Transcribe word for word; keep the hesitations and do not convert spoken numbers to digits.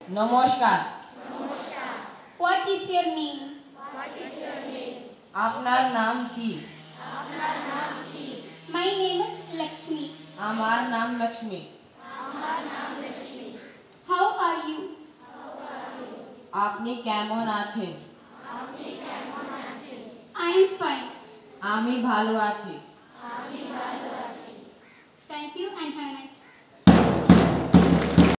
নমস্কার। What is your name? আপনার নাম কি? My name is Lakshmi. আমার নাম লক্ষ্মী। How are you? আপনি কেমন আছেন? I am fine. আমি ভালো আছি। Thank you and have a nice day.